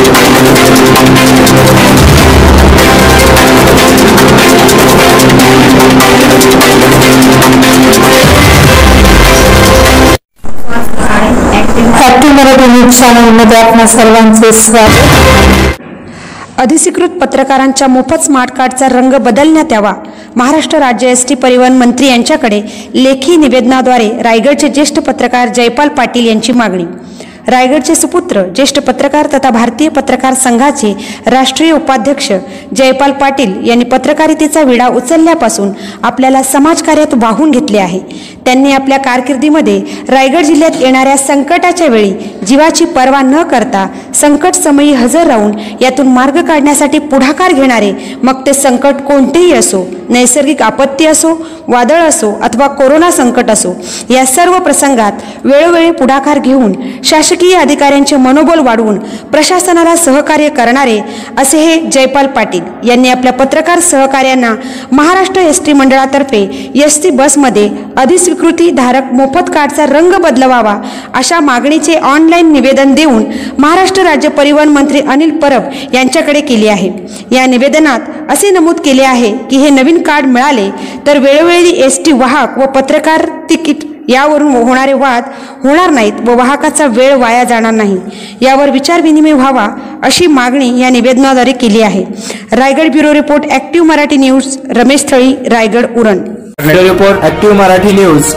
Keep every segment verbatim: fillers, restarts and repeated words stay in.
चॅनलमध्ये आपणा सर्वांचे स्वागत। अधिकृत पत्रकारांच्या मोफत स्मार्ट कार्डचा रंग बदलण्यात यावा, महाराष्ट्र राज्य एस टी परिवहन मंत्री यांच्याकडे लेखी निवेदनाद्वारे रायगडचे ज्येष्ठ पत्रकार जयपाल पाटील यांची मागणी। रायगडचे सुपुत्र ज्येष्ठ पत्रकार तथा भारतीय पत्रकार संघाचे राष्ट्रीय उपाध्यक्ष जयपाल पाटील यांनी पत्रकारितेचा विडा उचलल्यापासून आपल्याला समाजकार्यात वाहून घेतले आहे। त्यांनी आपल्या कारकिर्दीमध्ये रायगड जिल्ह्यात येणाऱ्या संकटाच्या वेळी जीवाची पर्वा न करता संकट समयी हजर राहून यातून मार्ग काढण्यासाठी पुढाकार घेणारे, मग ते संकट कोणतेही असो, नैसर्गिक आपत्ती असो, वादळ असो अथवा कोरोना संकट असो, या सर्व प्रसंगात वेळोवेळी पुढाकार घेऊन शासकीय अधिकाऱ्यांचे मनोबल वाढवून प्रशासनाला सहकार्य करणारे असे हे जयपाल पाटील यांनी आपल्या पत्रकार सहकार्यांना महाराष्ट्र एस टी मंडळातर्फे एस टी बसमध्ये अधिस्वीकृती धारक मोफत कार्डचा रंग बदलवावा अशा मागणीचे ऑनलाईन निवेदन देऊन महाराष्ट्र राज्य परिवहन मंत्री अनिल परब यांच्याकडे केले आहे। या निवेदनात असे नमूद केले आहे की हे नवीन कार्ड मिळाले तर वेळोवेळी एस टी वाहक व पत्रकार तिकीट यावरून होणारे वाद होणार नाहीत व वाहकाचा वेळ वाया जाणार नाही, यावर विचार विनिमय व्हावा अशी मागणी या निवेदनाद्वारे केली आहे। Raigad bureau report active Marathi news, Ramesh Thali, Raigad Uran. Bureau report active Marathi news.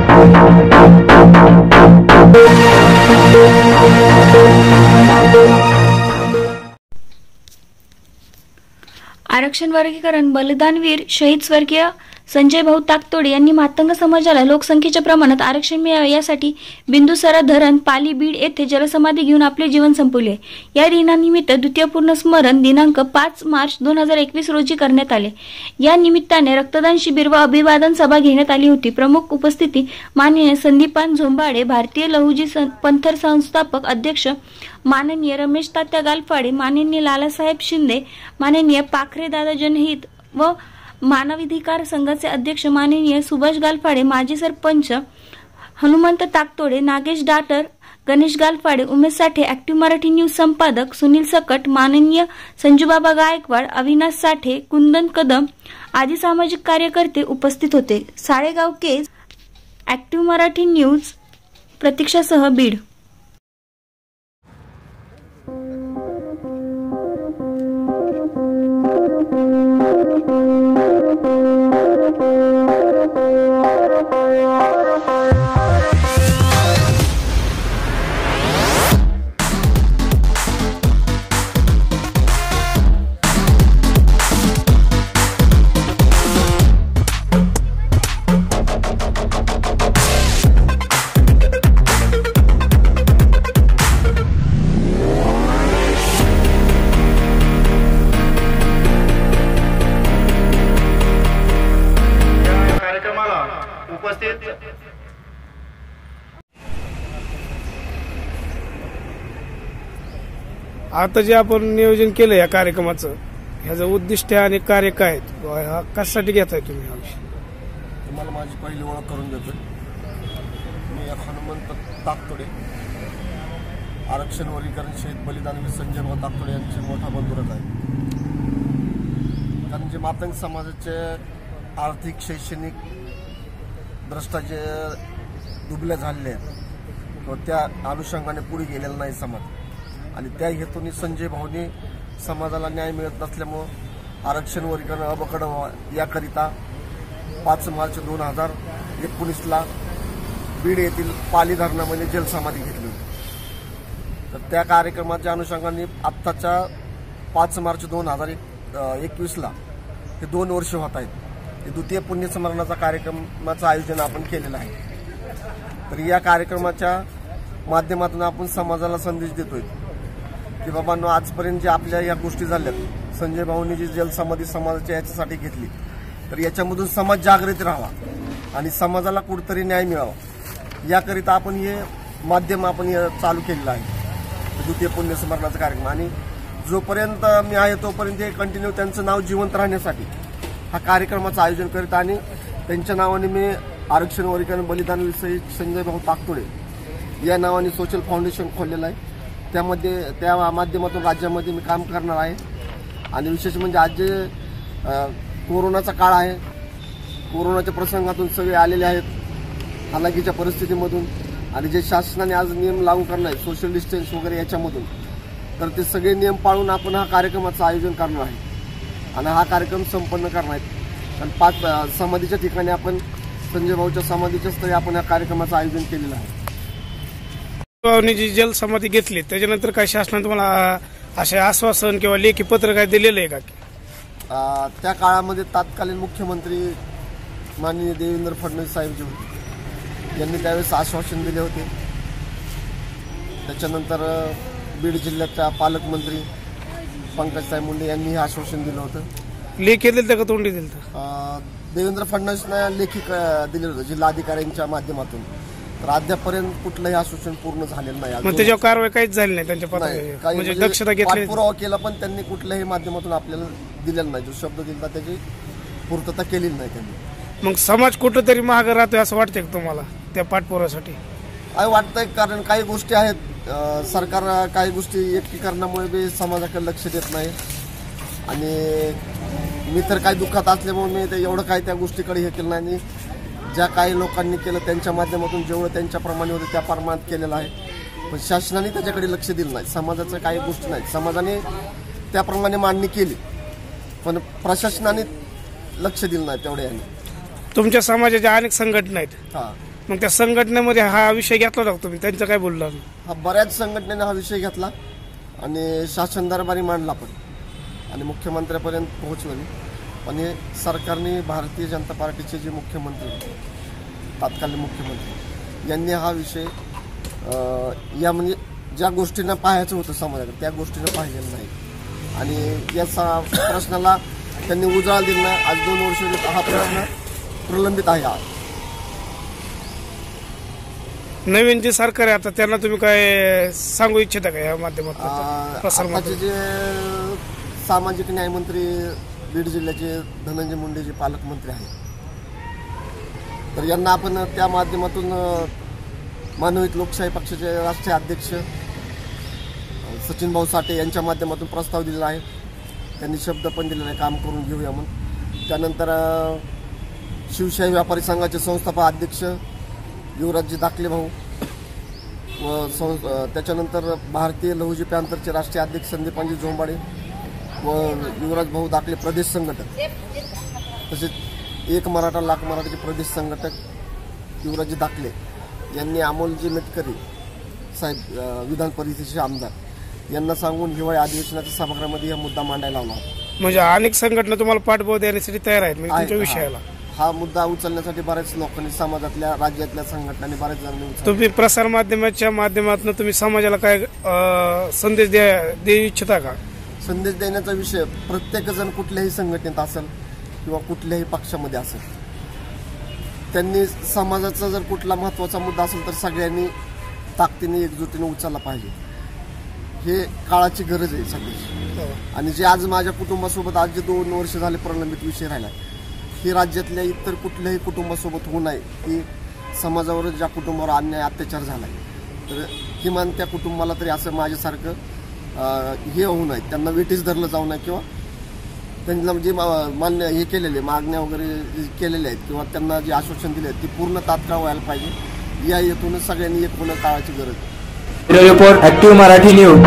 आरक्षण वर्गीकरण बलिदानवीर शहीद स्वर्गीय संजय भाऊ ताकतोडे यांनी मातंग समाजाला लोकसंख्येच्या प्रमाणात आरक्षण मिळावे यासाठी बिंदुसरा धरण पाली बीड येथे जलसमाधी घेऊन आपले जीवन संपवले। या दिनानिमित्त द्वितीय पूर्ण स्मरण दिनांक पाच मार्च दोन हजार एकवीस रोजी करण्यात आले। या निमित्ताने रक्तदान शिबिर व अभिवादन सभा घेण्यात आली होती। प्रमुख उपस्थिती माननीय संदीपान झोंबाडे, भारतीय लहुजी पंथर संस्थापक अध्यक्ष माननीय रमेश तात्या गालफाडे, माननीय लालासाहेब शिंदे, माननीय पाखरे दादा जनहित व मानवाधिकार संघाचे अध्यक्ष माननीय सुभाष गालफाडे, माजी सरपंच हनुमंत ताकतोडे, नागेश डाटर, गणेश गालफाडे, उमेश साठे, ॲक्टिव्ह मराठी न्यूज संपादक सुनील सकट, माननीय संजूबाबा गायकवाड, अविनाश साठे, कुंदन कदम आदी सामाजिक कार्यकर्ते उपस्थित होते। साळेगाव केस, ॲक्टिव्ह मराठी न्यूज प्रतीक्षासह बीड। आता जे आपण नियोजन केलं या कार्यक्रमाचं, ह्याचं उद्दिष्ट आणि कार्य काय, कशासाठी घेताय तुम्ही? तुम्हाला माझी पहिली ओळख करून देतो। मी हनुमंत ताकतोडे, आरक्षण वर्गीकरण शहीद बलिदानवीर संजय भाऊ ताकतोडे यांचे मोठा बंधुरच आहे। कारण जे मातंग समाजाचे आर्थिक शैक्षणिक दृष्ट्या जे दुबले झालेले आहेत व त्या अनुषंगाने पुढे गेलेला नाही समाज, आणि त्या हेतूने संजय भाऊनी समाजाला न्याय मिळत नसल्यामुळं आरक्षण वर्गीकरण अबकड याकरिता पाच मार्च दोन हजार एकोणीसला बीड येथील पाली धरणामध्ये जलसमाधी घेतली होती। तर त्या कार्यक्रमाच्या अनुषंगाने आत्ताच्या पाच मार्च दोन हजार एकवीसला हे दोन वर्ष होत आहेत। हे द्वितीय पुण्यस्मरणाचा कार्यक्रमाचं आयोजन आपण केलेलं आहे। तर या कार्यक्रमाच्या माध्यमातून आपण समाजाला संदेश देतोय की बाबांनो, आजपर्यंत जे आपल्या या गोष्टी झाल्यात, संजय भाऊंनी जी जलसमाधी समाजाच्या याच्यासाठी घेतली, तर याच्यामधून समाज जागृत राहावा आणि समाजाला कुठेतरी न्याय मिळावा, याकरिता आपण हे माध्यम आपण चालू केलेलं आहे, द्वितीय पुण्यस्मरणाचा कार्यक्रम। आणि जोपर्यंत मी आहे तोपर्यंत हे कंटिन्यू त्यांचं नाव जिवंत राहण्यासाठी हा कार्यक्रमाचं आयोजन करीत, आणि त्यांच्या नावाने मी आरक्षण वर्गीकरण बलिदानवीर शहीद संजय भाऊ ताकतोडे या नावाने सोशल फाउंडेशन खोललेलं आहे। त्यामध्ये त्या माध्यमातून राज्यामध्ये मी काम करणार आहे. आणि विशेष म्हणजे आज जे कोरोनाचा काळ आहे, कोरोनाच्या प्रसंगातून सगळे आलेले आहेत हालाकीच्या परिस्थितीमधून, आणि जे शासनाने आज नियम लागू करणार आहे सोशल डिस्टन्स वगैरे याच्यामधून, तर ते सगळे नियम पाळून आपण हा कार्यक्रमाचं आयोजन करणार आहे आणि हा कार्यक्रम संपन्न करणार आहे. आणि पाच समाधीच्या ठिकाणी आपण संजय भाऊच्या समाधीच्या स्थळी आपण या कार्यक्रमाचं आयोजन केलेलं आहे. जी जल समाधी घेतली त्याच्यानंतर काय शासनाने तुम्हाला असे आश्वासन किंवा लेखी पत्र काय दिलेलं आहे का? त्या काळामध्ये तत्कालीन मुख्यमंत्री माननीय देवेंद्र फडणवीस साहेब जे होते यांनी त्यावेळेस आश्वासन दिले होते. त्याच्यानंतर बीड जिल्ह्याच्या पालकमंत्री पंकजताई मुंडे यांनी हे आश्वासन दिलं होतं. लेखी दिलं का तोंडी दिलं? देवेंद्र फडणवीसना लेखी दिलं होतं जिल्हाधिकाऱ्यांच्या माध्यमातून. तर अद्यापर्यंत कुठलंही आश्वासन पूर्ण झालेलं नाही. मग त्याच्यावर कारवाई काहीच झाली नाही त्यांच्या पत्रावर, म्हणजे दक्षता घेतली? पाठपुरावा केला पण त्यांनी कुठल्याही माध्यमातून आपल्याला दिलेला नाही. जो शब्द दिला त्याची पूर्तता केलेली नाही त्यांनी. मग समाज कुठंतरी मागे राहतोय असं वाटतंय का तुम्हाला त्या पाठपुराव्यासाठी? काय वाटतंय, कारण काही गोष्टी आहेत सरकार काही गोष्टी एकीकरणामुळे बी समाजाकडे लक्ष देत नाही. आणि मी तर काही दुःखात असल्यामुळे मी ते एवढं काही त्या गोष्टीकडे हे केलं नाही. ज्या काही लोकांनी केलं त्यांच्या माध्यमातून जेवढं त्यांच्या प्रमाणे होतं त्या प्रमाणात केलेलं आहे, पण शासनाने त्याच्याकडे लक्ष दिलं नाही. समाजाचं काही गोष्टी नाही, समाजाने त्याप्रमाणे मांडणी केली पण प्रशासनाने लक्ष दिलं नाही तेवढ्या याने. तुमच्या समाजाच्या अनेक संघटना आहेत, हा, मग त्या संघटनेमध्ये हा विषय घेतला होता तुम्ही, त्यांचं काय बोलला? हा, बऱ्याच संघटनेने हा विषय घेतला आणि शासन दरबारी मांडला पण आणि मुख्यमंत्र्यापर्यंत पोहोचवली. पण हे सरकारने भारतीय जनता पार्टीचे जे मुख्यमंत्री तत्कालीन मुख्यमंत्री यांनी हा विषय या म्हणजे ज्या गोष्टींना पाहायचं होतं समाजाकडे त्या गोष्टींना पाहिलेलं नाही आणि या प्रश्नाला त्यांनी उजाळा दिला नाही. आज दोन वर्ष हा प्रश्न प्रलंबित आहे. नवीन जे सरकार आहे आता त्यांना तुम्ही काय सांगू इच्छिता का या माध्यमातून? आताचे जे सामाजिक न्यायमंत्री बीड जिल्ह्याचे धनंजय मुंडे जे पालकमंत्री आहेत, तर यांना आपण त्या माध्यमातून मानवित लोकशाही पक्षाचे राष्ट्रीय अध्यक्ष सचिन भाऊ साठे यांच्या माध्यमातून प्रस्ताव दिलेला आहे. त्यांनी शब्द पण दिलेला आहे काम करून घेऊया म्हणून. त्यानंतर शिवशाही व्यापारी संघाचे संस्थापक अध्यक्ष युवराजजी दाखले भाऊ व त्याच्यानंतर भारतीय लहुजी पॅंथरचे राष्ट्रीय अध्यक्ष संदीपांजी झोंबाडे व युवराज भाऊ दाखले प्रदेश संघटक, तसेच एक मराठा लाख मराठाचे प्रदेश संघटक युवराजजी दाखले यांनी अमोलजी मेटकरी साहेब विधान परिषदेचे आमदार यांना सांगून हिवाळी अधिवेशनाच्या सभागृहामध्ये हा मुद्दा मांडायला लावला. म्हणजे अनेक संघटना तुम्हाला पाठबळ देण्यासाठी तयार आहेत म्हणजे तुमच्या विषयाला? हा मुद्दा उचलण्यासाठी बऱ्याच लोकांनी समाजातल्या राज्यातल्या संघटनांनी बऱ्याच जणांनी. तुम्ही प्रसार माध्यमाच्या माध्यमातून तुम्ही समाजाला काय संदेश देऊ इच्छिता का? संदेश देण्याचा विषय प्रत्येक जण कुठल्याही संघटनेत असेल किंवा कुठल्याही पक्षामध्ये असेल, त्यांनी समाजाचा जर कुठला महत्त्वाचा मुद्दा असेल तर सगळ्यांनी ताकदीने एकजुटीने उचलला पाहिजे. हे काळाची गरज आहे सगळ्याची. आणि जे आज माझ्या कुटुंबासोबत आज जे दोन वर्ष झाले प्रलंबित विषय राहिला, हे राज्यातल्या इतर कुठल्याही कुटुंबासोबत होऊ नये. की समाजावर ज्या कुटुंबावर अन्याय अत्याचार झाला आहे तर किमान त्या कुटुंबाला तरी असं माझ्यासारखं हे होऊ नये, त्यांना वेटीस धरलं जाऊ नये किंवा त्यांना जे मान्य हे केलेले मागण्या वगैरे केलेल्या आहेत किंवा त्यांना जे आश्वासन दिले आहेत ते पूर्ण तात्काळ व्हायला पाहिजे. या हेतूनच सगळ्यांनी एक होणं काळाची गरज आहे. Report active Marathi news.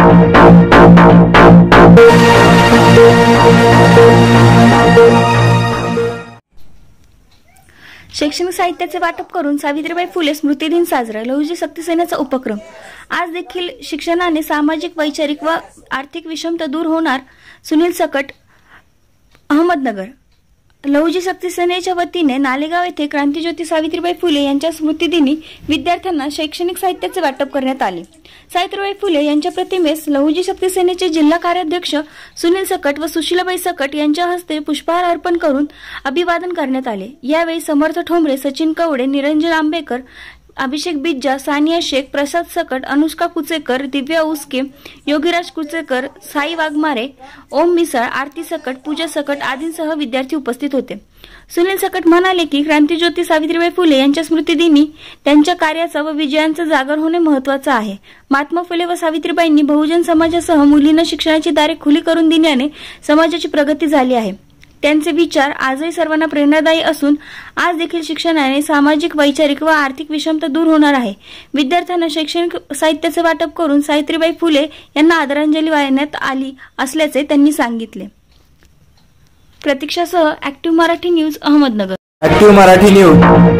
शैक्षणिक साहित्याचे वाटप करून सावित्रीबाई फुले स्मृतिदिन साजरा. लहुजी सक्ती सेनेचा उपक्रम. आज देखील शिक्षणाने सामाजिक, वैचारिक व आर्थिक विषमता दूर होणार. सुनील सकट, अहमदनगर. लहुजी सक्ती सेनेच्या वतीने नालेगाव येथे क्रांतिज्योती सावित्रीबाई फुले यांच्या स्मृतिदिनी विद्यार्थ्यांना शैक्षणिक साहित्याचे वाटप करण्यात आले. सावित्रीबाई फुले यांच्या प्रतिमेस लहुजी सक्ती सेनेचे जिल्हा कार्याध्यक्ष सुनील सकट व सुशीलाबाई सकट यांच्या हस्ते पुष्पहार अर्पण करून अभिवादन करण्यात आले. यावेळी समर्थ ठोंबरे, सचिन कवडे, निरंजन आंबेकर, अभिषेक बिज्जा, सानिया शेख, प्रसाद सकट, अनुष्का कुचेकर, दिव्या उसके, योगीराज कुचेकर, साई वाघमारे, ओम मिसाळ, आरती सकट, पूजा सकट आदींसह विद्यार्थी उपस्थित होते. सुनील सकट म्हणाले की क्रांतीज्योती सावित्रीबाई फुले यांच्या स्मृतिदिनी त्यांच्या कार्याचा व विजयांचा जागर होणे महत्वाचे आहे. महात्मा फुले व सावित्रीबाईंनी बहुजन समाजासह मुलींना शिक्षणाची दारे खुली करून दिल्याने समाजाची प्रगती झाली आहे. त्यांचे विचार आजही सर्वांना प्रेरणादायी असून आज देखील शिक्षणाने सामाजिक, वैचारिक व आर्थिक विषमता दूर होणार आहे. विद्यार्थ्यांना शैक्षणिक साहित्याचे वाटप करून सावित्रीबाई फुले यांना आदरांजली वाहण्यात आली असल्याचे त्यांनी सांगितले. प्रतीक्षासह active Marathi news, Ahmednagar. Active Marathi news.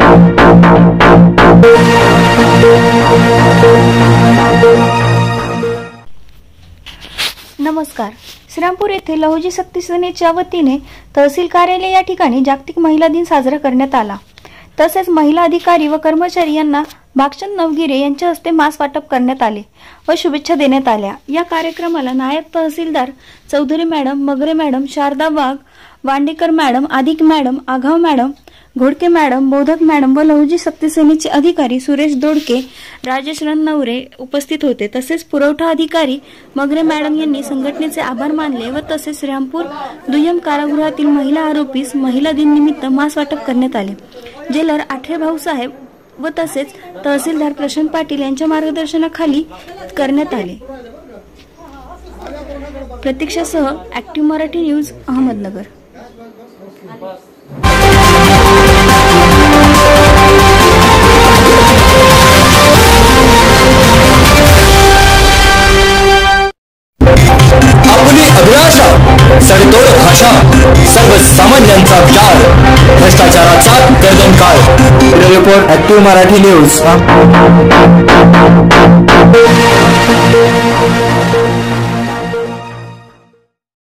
नमस्कार. श्रीरामपूर येथे लहुजी शक्ती सेनेच्या वतीने तहसील कार्यालय या ठिकाणी जागतिक महिला दिन साजरा करण्यात आला. तसेच महिला अधिकारी व कर्मचारी यांना भागचंद नवगिरे यांच्या हस्ते मास्क वाटप करण्यात आले व शुभेच्छा देण्यात आल्या. या कार्यक्रमाला नायब तहसीलदार Chaudhari madam, Magare madam, Sharada Wagh, Wandekar madam, Adik madam, Aghav madam, Ghodke madam, Bodhak madam व लहुजी शक्ती सेनेचे अधिकारी सुरेश दोडके, राजेश रणनवरे उपस्थित होते. तसेच पुरवठा अधिकारी मगरे मॅडम यांनी संघटनेचे आभार मानले व तसेच श्रीरामपूर दुय्यम कारागृहातील महिला आरोपीस महिला दिन निमित्त मास्क वाटप करण्यात आले. जेलर आठरे भाऊसाहेब व तसेच तहसीलदार प्रशांत पाटील यांच्या मार्गदर्शनाखाली करण्यात आले. प्रतीक्षासह ऍक्टिव्ह मराठी न्यूज, अहमदनगर. आपली अभिलाषा, सडतोड भाषा, सर्वसामान्यांचा विचार, भ्रष्टाचाराचा गर्दन काळ. Bureau report, active Marathi news.